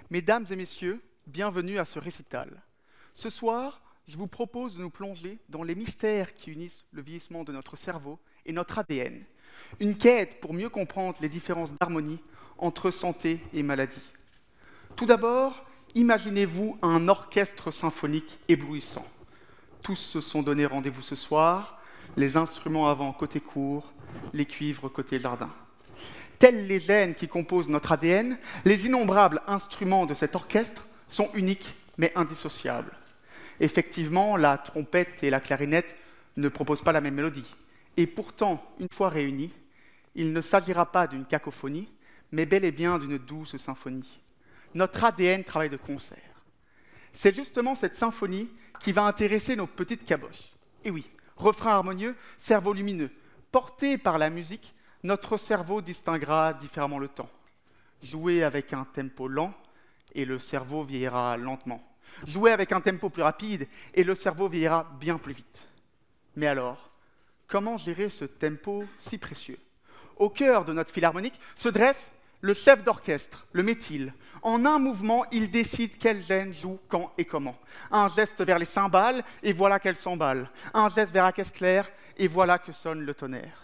Mesdames et messieurs, bienvenue à ce récital. Ce soir, je vous propose de nous plonger dans les mystères qui unissent le vieillissement de notre cerveau et notre ADN. Une quête pour mieux comprendre les différences d'harmonie entre santé et maladie. Tout d'abord, imaginez-vous un orchestre symphonique éblouissant. Tous se sont donné rendez-vous ce soir, les instruments avant côté cour, les cuivres côté jardin. Tels les gènes qui composent notre ADN, les innombrables instruments de cet orchestre sont uniques mais indissociables. Effectivement, la trompette et la clarinette ne proposent pas la même mélodie. Et pourtant, une fois réunis, il ne s'agira pas d'une cacophonie, mais bel et bien d'une douce symphonie. Notre ADN travaille de concert. C'est justement cette symphonie qui va intéresser nos petites caboches. Et oui, refrain harmonieux, cerveau lumineux. Porté par la musique, notre cerveau distinguera différemment le temps. Jouer avec un tempo lent, et le cerveau vieillira lentement. Jouer avec un tempo plus rapide, et le cerveau vieillira bien plus vite. Mais alors, comment gérer ce tempo si précieux? Au cœur de notre philharmonique se dresse le chef d'orchestre, le méthyle. En un mouvement, il décide quel gène joue quand et comment. Un geste vers les cymbales, et voilà qu'elles s'emballent. Un geste vers la caisse claire, et voilà que sonne le tonnerre.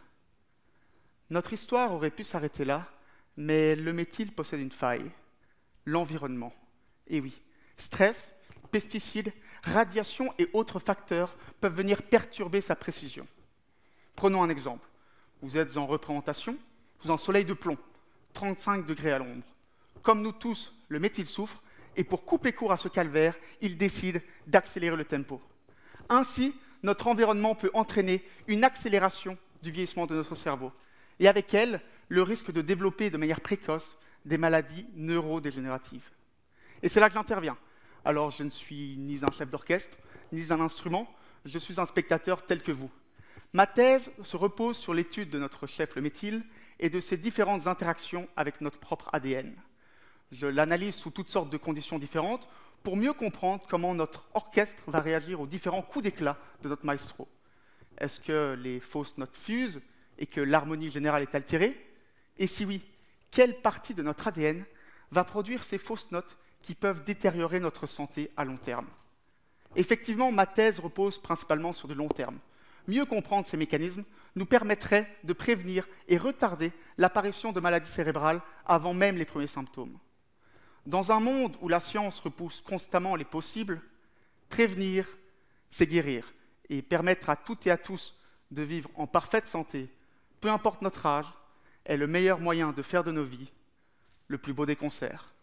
Notre histoire aurait pu s'arrêter là, mais le méthyle possède une faille, l'environnement. Et oui, stress, pesticides, radiation et autres facteurs peuvent venir perturber sa précision. Prenons un exemple. Vous êtes en représentation, sous un soleil de plomb, 35 degrés à l'ombre. Comme nous tous, le méthyle souffre, et pour couper court à ce calvaire, il décide d'accélérer le tempo. Ainsi, notre environnement peut entraîner une accélération du vieillissement de notre cerveau, et avec elle, le risque de développer de manière précoce des maladies neurodégénératives. Et c'est là que j'interviens. Alors, je ne suis ni un chef d'orchestre, ni un instrument, je suis un spectateur tel que vous. Ma thèse se repose sur l'étude de notre chef le méthyle et de ses différentes interactions avec notre propre ADN. Je l'analyse sous toutes sortes de conditions différentes pour mieux comprendre comment notre orchestre va réagir aux différents coups d'éclat de notre maestro. Est-ce que les fausses notes fusent et que l'harmonie générale est altérée? Et si oui, quelle partie de notre ADN va produire ces fausses notes qui peuvent détériorer notre santé à long terme? Effectivement, ma thèse repose principalement sur du long terme. Mieux comprendre ces mécanismes nous permettrait de prévenir et retarder l'apparition de maladies cérébrales avant même les premiers symptômes. Dans un monde où la science repousse constamment les possibles, prévenir, c'est guérir et permettre à toutes et à tous de vivre en parfaite santé, peu importe notre âge, est le meilleur moyen de faire de nos vies le plus beau des concerts.